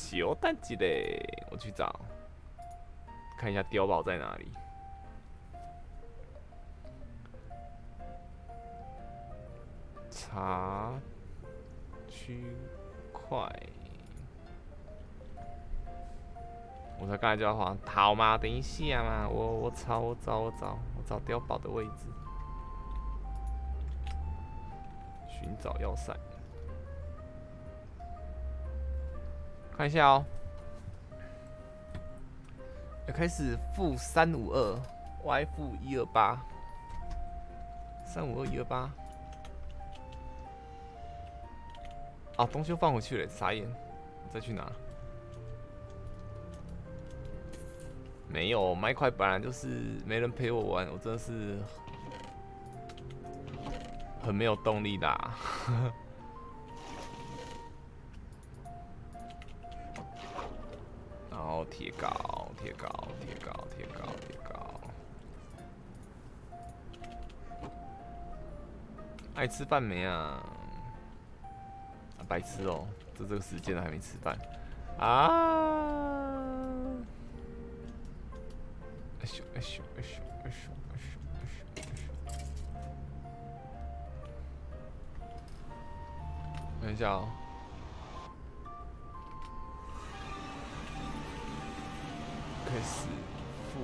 小蛋鸡嘞，我去找，看一下碉堡在哪里。查区块，我才刚才就要画，好吗？等一下嘛，我找碉堡的位置，寻找要塞，看一下哦。要开始-352 ，y -128， 352-128。啊，东西又放回去了，傻眼！再去拿。没有，麦块本来就是没人陪我玩，我真的是很没有动力的、啊。然后贴高。爱吃饭没啊？白痴哦、这个时间了还没吃饭啊！等一下哦、开始负。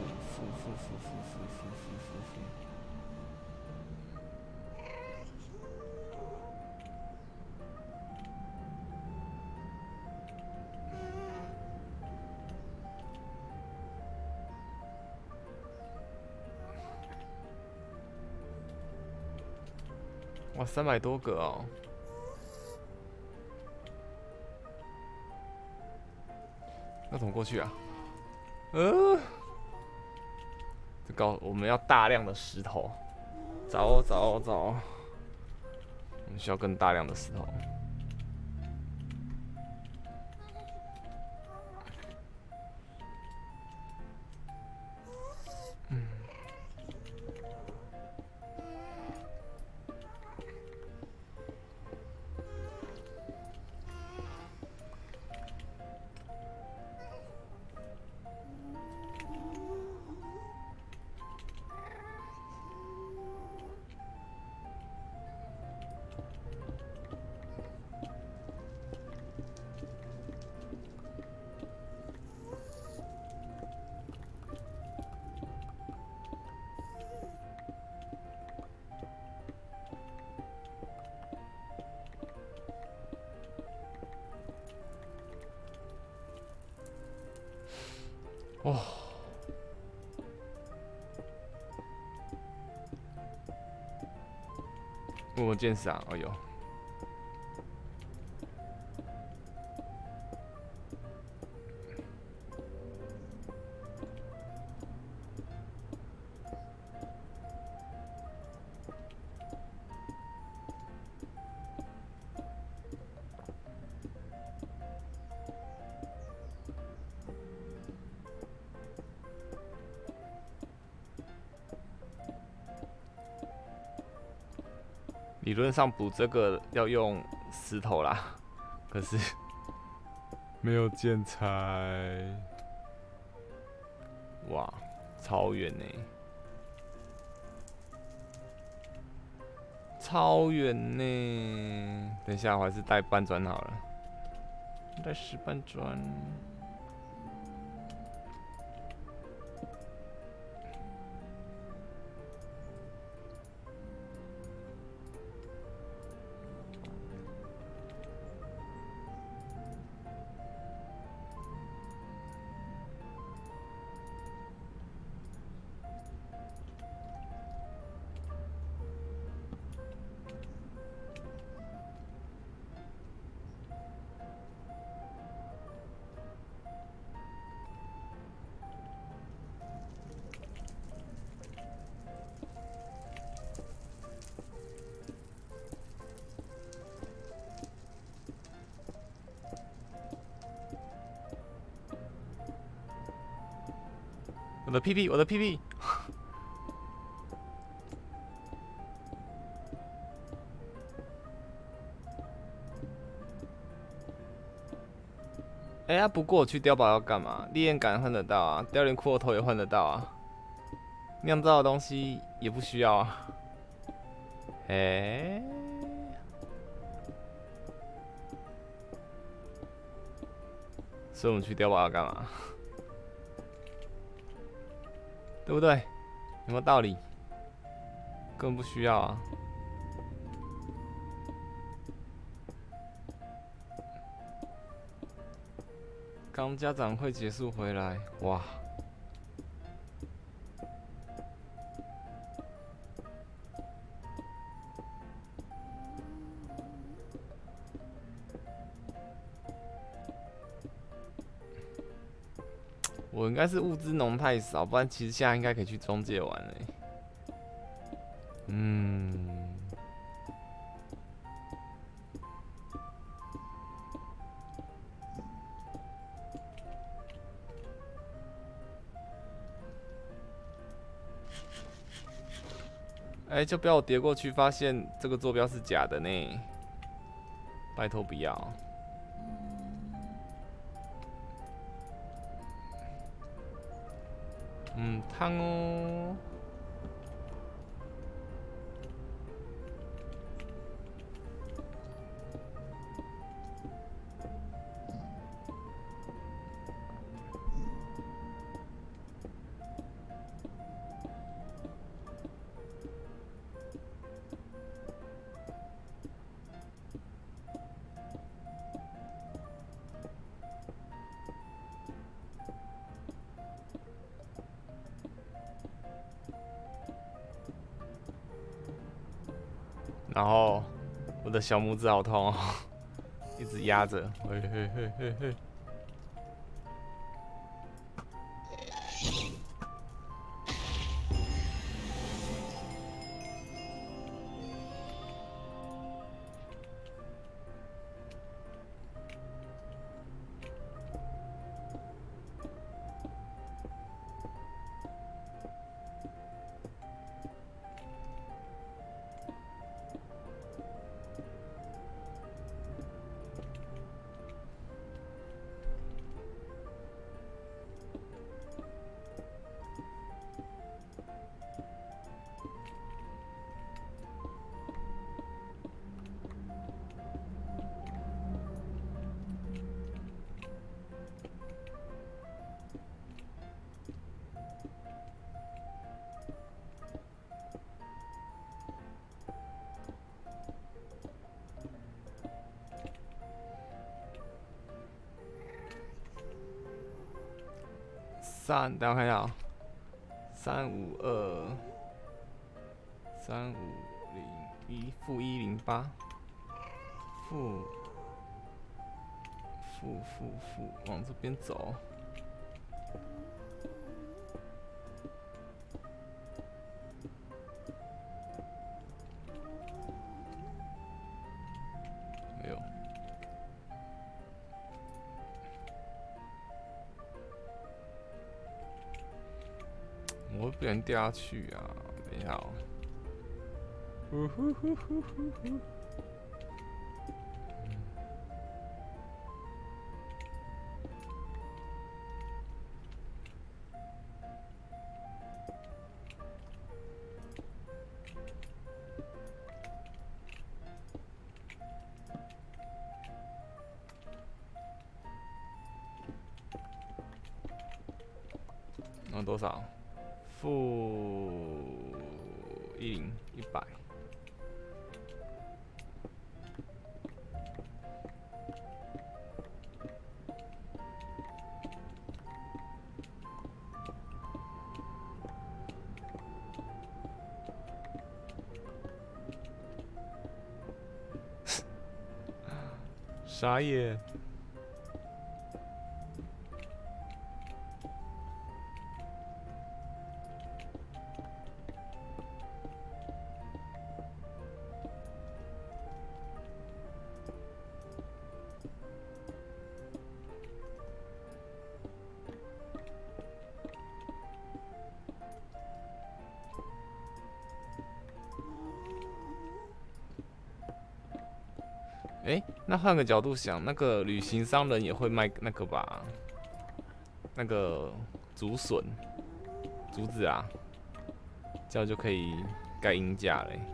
哇，300多个哦！那怎么过去啊？这我们要大量的石头，找，我们需要更大量的石头。哦，默默鉴赏，哎呦，理论上补这个要用石头啦，可是没有建材。哇，超远呢，超远呢！等一下，我还是带半砖好了，带10半砖。我的屁屁，我的屁屁！ 哎呀，不过我去碉堡要干嘛？烈焰感换得到啊，凋零骷髅头也换得到啊，酿造的东西也不需要啊。哎，所以我们去碉堡要干嘛？对不对？有没有道理？根本不需要啊。刚家长会结束回来，哇！我应该是物资农太少，不然其实现在应该可以去中介玩了。嗯，哎，就不要我跌过去，发现这个坐标是假的呢。拜托不要。汤哦。然后我的小拇指好痛哦，一直压着，嘿嘿嘿嘿嘿。等我看一下啊，352，3501-108，往这边走。没有。我会不小心掉下去啊！等一下哦。那多少？-10-100。傻眼。哎、 那换个角度想，那个旅行商人也会卖那个吧？那个竹笋、竹子啊，这样就可以盖鹰架嘞。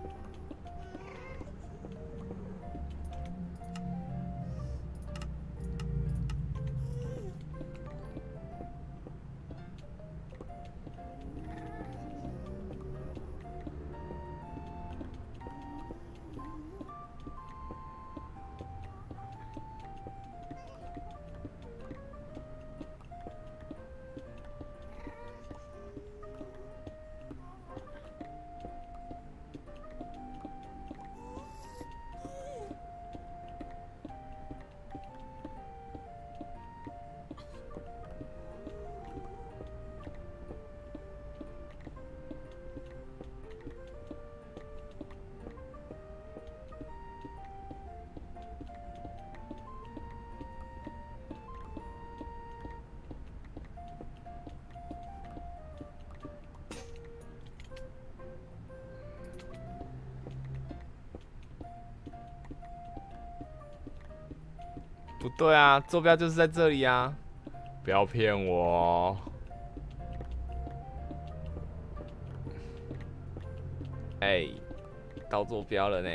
不对啊，坐标就是在这里啊！不要骗我。哎，到坐标了呢。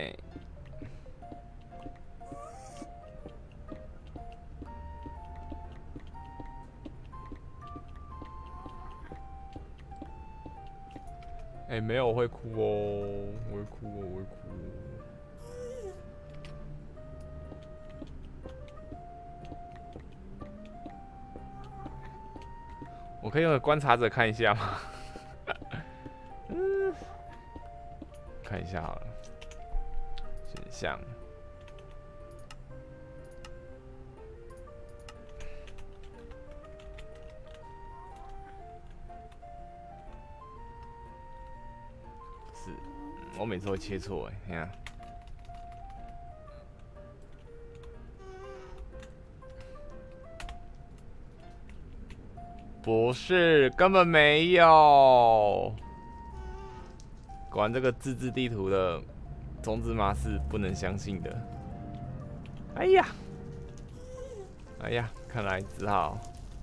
哎，没有，我会哭哦，我会哭哦，我会哭哦。我可以用个观察者看一下吗？看一下好了，选项。是，我每次会切错哎，你看。不是，根本没有。果然，这个自制地图的种子码是不能相信的。哎呀，哎呀，看来只好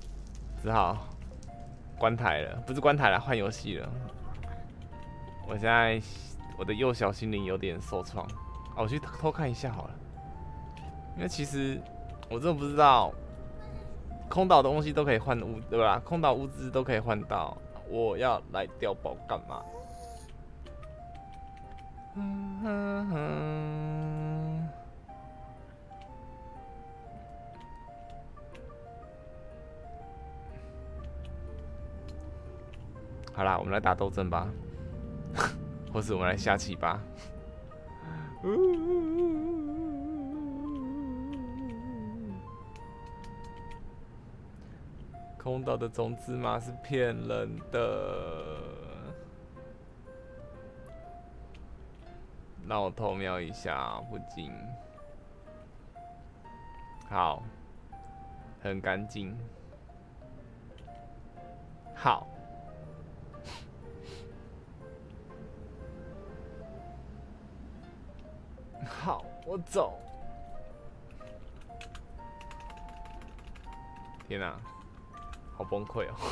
关台了，不是关台了，换游戏了。我现在我的幼小心灵有点受创。啊，我去偷看一下好了，因为其实我真的不知道。空岛的东西都可以换物，对吧？空岛物资都可以换到，我要来碉堡干嘛？好啦，我们来打斗阵吧，或是我们来下棋吧。空岛的种子码是骗人的。让我偷瞄一下附近。好，很干净。好，好，我走。天哪，好崩溃哦！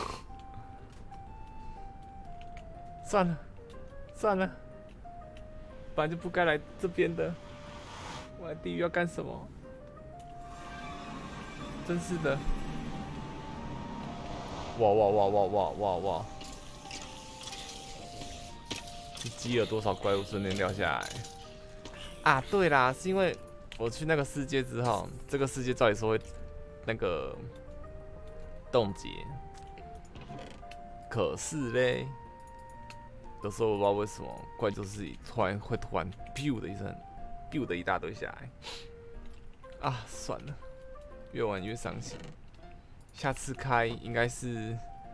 算了，算了，本来就不该来这边的。我来地狱要干什么？真是的！哇哇哇哇哇哇哇！你积了多少怪物瞬间掉下来？啊，对啦，是因为我去那个世界之后，这个世界照理说会那个冻结，可是嘞，有时候我不知道为什么怪就是突然 biu 的一声 ，biu 的一大堆下来。啊，算了，越玩越伤心。下次开应该是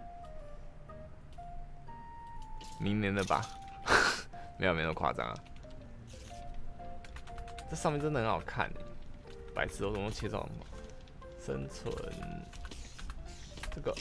明年的吧？没有那么夸张啊。这上面真的很好看耶，白痴，我怎么切到生存？这个，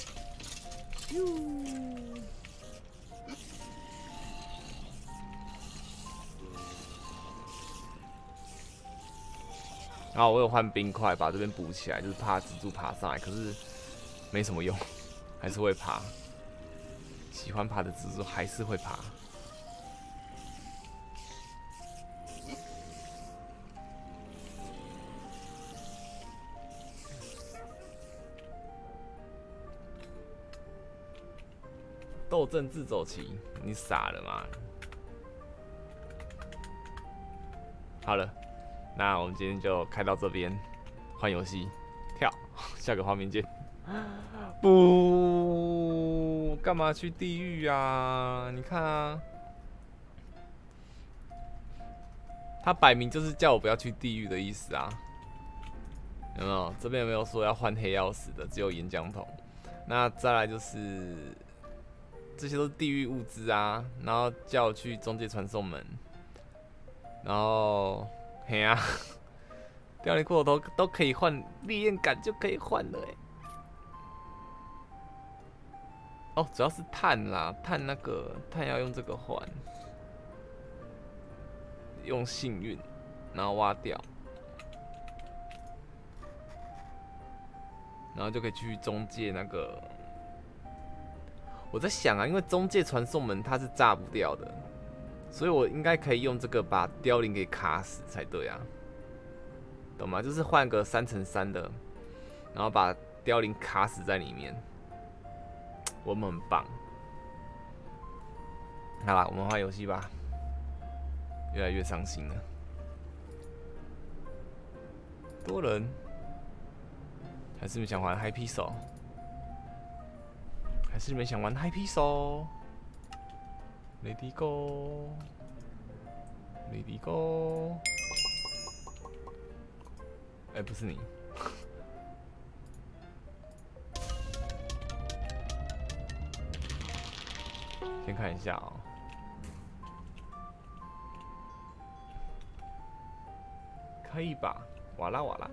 然后我有换冰块把这边补起来，就是怕蜘蛛爬上来，可是没什么用，还是会爬。喜欢爬的蜘蛛还是会爬。斗阵自走棋，你傻了吗？好了，那我们今天就开到这边，换游戏，跳，下个画面见。不，干嘛去地狱啊？你看啊，他摆明就是叫我不要去地狱的意思啊。有没有？这边有没有说要换黑曜石的？只有岩浆桶。那再来就是，这些都是地狱物资啊。然后叫我去中介传送门，然后嘿啊，凋零骷髅头都可以换，烈焰感就可以换了哎。哦，主要是碳啦，碳要用这个换，用幸运，然后挖掉，然后就可以去中介那个。我在想啊，因为中介传送门它是炸不掉的，所以我应该可以用这个把凋零给卡死才对啊，懂吗？就是换个3×3的，然后把凋零卡死在里面，我们很棒。好啦，我们换游戏吧，越来越伤心了。多人，还是你们想玩 Happy Soul？ 还是你们想玩 Happy Soul？Lady Go，Lady Go。哎，不是你。先看一下哦。可以吧？瓦拉瓦拉。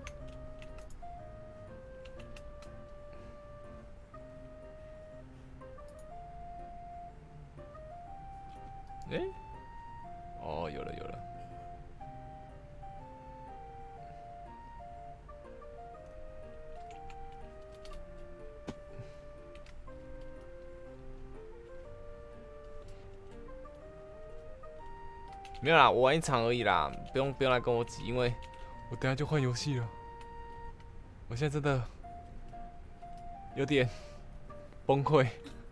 哎，哦，有了有了。没有啦，我玩一场而已啦，不用来跟我挤，因为我等下就换游戏了。我现在真的有点崩溃。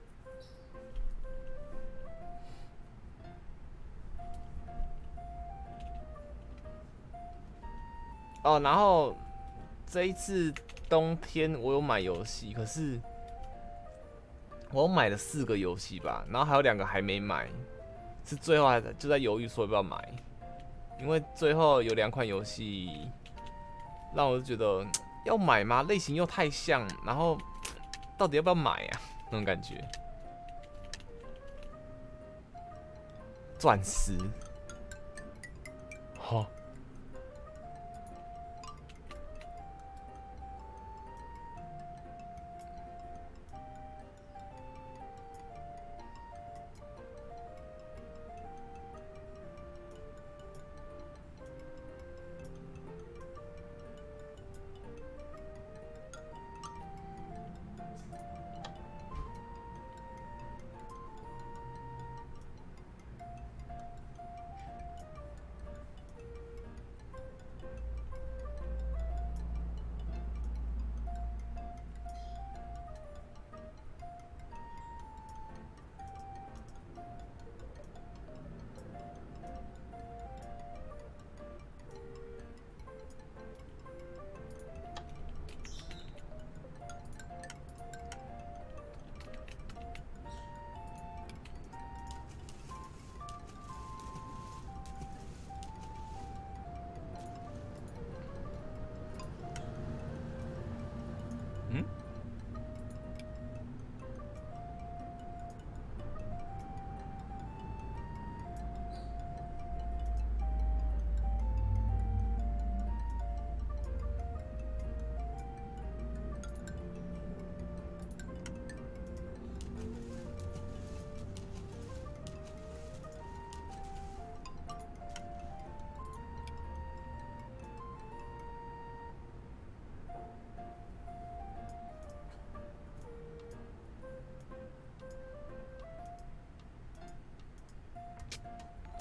哦，然后这一次冬天我有买游戏，可是我买了4个游戏吧，然后还有2个还没买，是最后就在犹豫说要不要买，因为最后有2款游戏让我觉得要买吗？类型又太像，然后到底要不要买啊？那种感觉。钻石，好。嗯？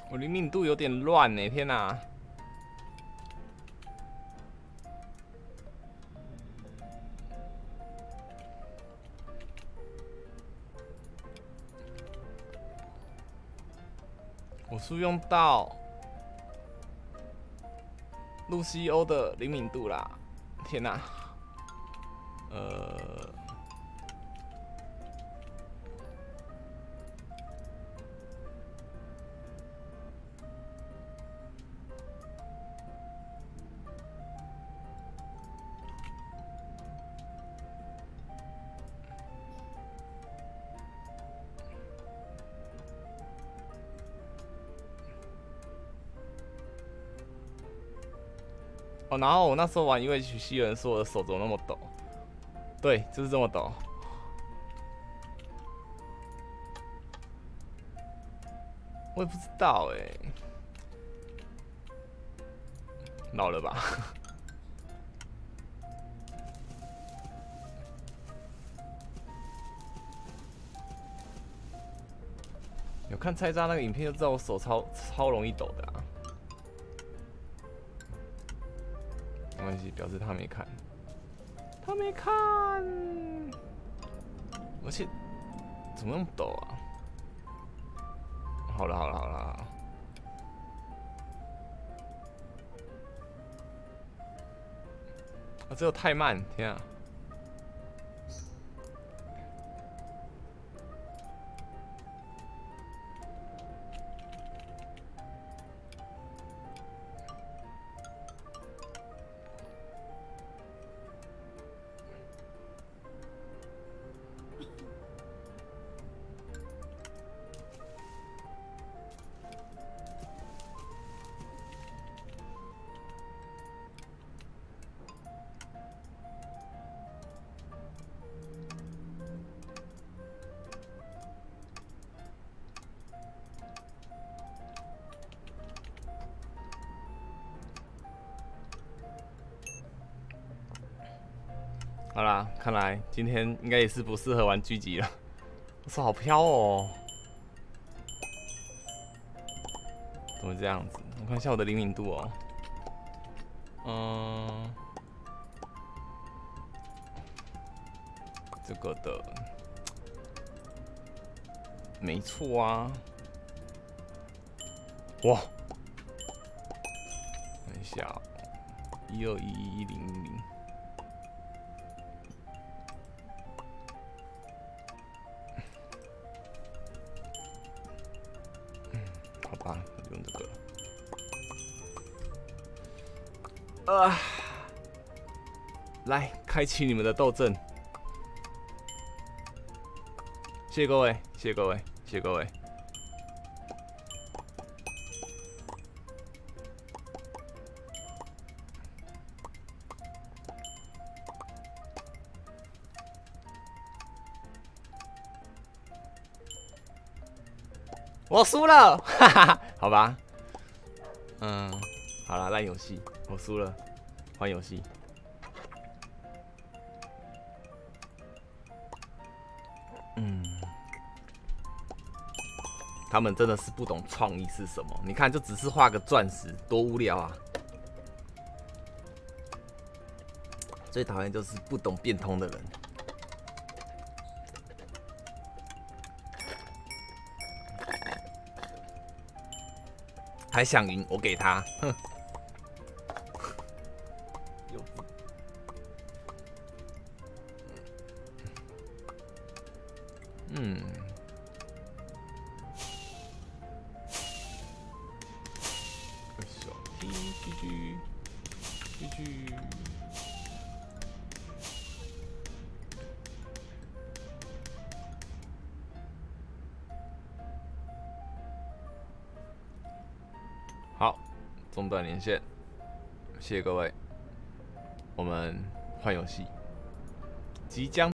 我灵敏度有点乱呢，天哪！我是用到露西欧的灵敏度啦，天哪！哦，然后我那时候玩UHC 有人说我的手怎么那么抖，对，就是这么抖。我也不知道哎，老了吧？有看菜渣那个影片就知道我手超容易抖的啊。没关系，表示他没看。他没看，而且怎么那么抖啊？好了，啊，只有太慢，天啊！好啦，看来今天应该也是不适合玩狙击了。我手好飘哦，怎么这样子？我看一下我的灵敏度哦。这个的没错啊。哇，看一下，1211100。好吧，那就用这个。来，开启你们的斗阵。谢谢各位，谢谢各位，谢谢各位。我输了，哈哈，好吧。好了，烂游戏，我输了，换游戏。他们真的是不懂创意是什么。你看，就只是画个钻石，多无聊啊！最讨厌就是不懂变通的人。还想赢，我给他，哼！GG。好，中断连线，谢谢各位，我们换游戏，即将。